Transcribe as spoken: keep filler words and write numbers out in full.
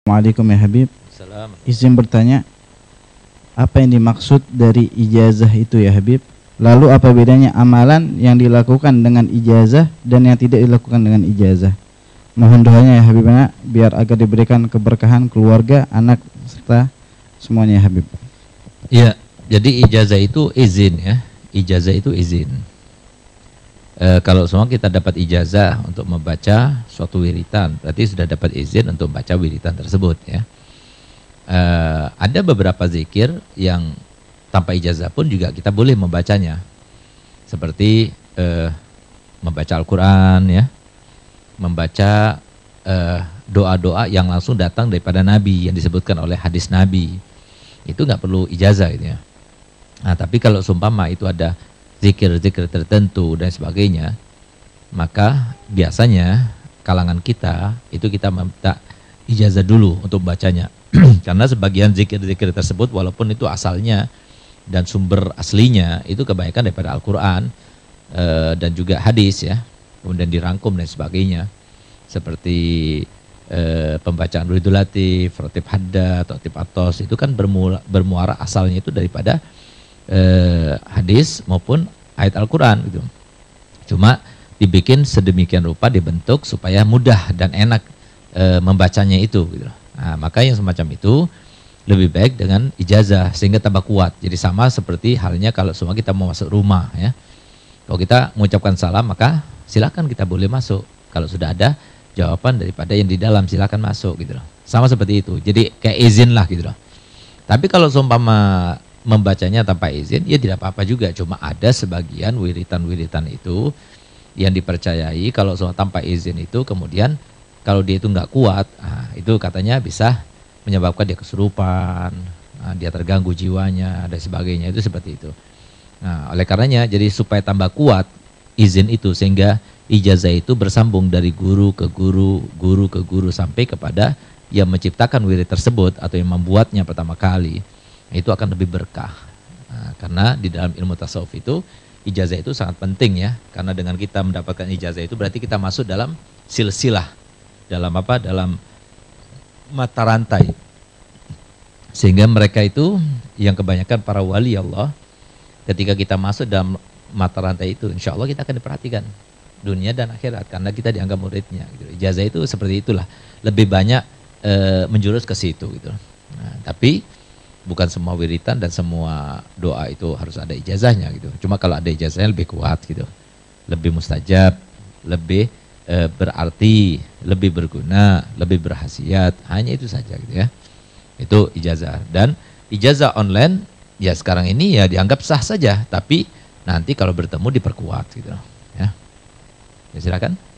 Assalamualaikum ya Habib. Salam. Izin bertanya, apa yang dimaksud dari ijazah itu ya Habib? Lalu apa bedanya amalan yang dilakukan dengan ijazah dan yang tidak dilakukan dengan ijazah? Mohon doanya ya Habibana, biar agar diberikan keberkahan keluarga, anak, serta semuanya ya Habib. Iya, jadi ijazah itu izin ya. Ijazah itu izin. E, kalau semua kita dapat ijazah untuk membaca suatu wiritan, berarti sudah dapat izin untuk membaca wiritan tersebut ya. E, ada beberapa zikir yang tanpa ijazah pun juga kita boleh membacanya. Seperti e, membaca Al-Quran ya, membaca doa-doa e, yang langsung datang daripada Nabi, yang disebutkan oleh hadis Nabi. Itu nggak perlu ijazah gitu ya. Nah, tapi kalau sumpama itu ada zikir-zikir tertentu dan sebagainya, maka biasanya kalangan kita itu kita minta ijazah dulu untuk bacanya. Karena sebagian zikir-zikir tersebut walaupun itu asalnya dan sumber aslinya itu kebanyakan daripada Al-Quran e, dan juga hadis ya, kemudian dirangkum dan sebagainya, seperti e, pembacaan Wiridul Latif, Rotib Haddad, Rotib Atos, itu kan bermula, bermuara asalnya itu daripada Eh, hadis maupun ayat Al-Quran gitu. Cuma dibikin sedemikian rupa, dibentuk supaya mudah dan enak eh, membacanya itu gitu. Nah, maka yang semacam itu lebih baik dengan ijazah sehingga tambah kuat. Jadi sama seperti halnya kalau semua kita mau masuk rumah ya. Kalau kita mengucapkan salam maka silakan kita boleh masuk. Kalau sudah ada jawaban daripada yang di dalam silakan masuk gitu loh. Sama seperti itu. Jadi kayak izin lah gitu loh. Tapi kalau seumpama membacanya tanpa izin, ya tidak apa-apa juga. Cuma ada sebagian wiritan-wiritan itu yang dipercayai kalau soal tanpa izin itu kemudian kalau dia itu nggak kuat, nah, itu katanya bisa menyebabkan dia kesurupan, nah, dia terganggu jiwanya dan sebagainya, itu seperti itu. Nah, oleh karenanya jadi supaya tambah kuat izin itu sehingga ijazah itu bersambung dari guru ke guru, guru ke guru sampai kepada yang menciptakan wirid tersebut atau yang membuatnya pertama kali. Itu akan lebih berkah. Nah, karena di dalam ilmu tasawuf itu ijazah itu sangat penting ya, karena dengan kita mendapatkan ijazah itu berarti kita masuk dalam silsilah, dalam apa? Dalam mata rantai. Sehingga mereka itu yang kebanyakan para wali Allah, ketika kita masuk dalam mata rantai itu, insya Allah kita akan diperhatikan dunia dan akhirat karena kita dianggap muridnya. Gitu. Ijazah itu seperti itulah, lebih banyak e, menjurus ke situ gitu. Nah, tapi bukan semua wiritan dan semua doa itu harus ada ijazahnya gitu. Cuma kalau ada ijazahnya lebih kuat gitu. Lebih mustajab, lebih e, berarti, lebih berguna, lebih berhasiat. Hanya itu saja gitu ya. Itu ijazah. Dan ijazah online ya sekarang ini ya dianggap sah saja, tapi nanti kalau bertemu diperkuat gitu ya. Ya silakan.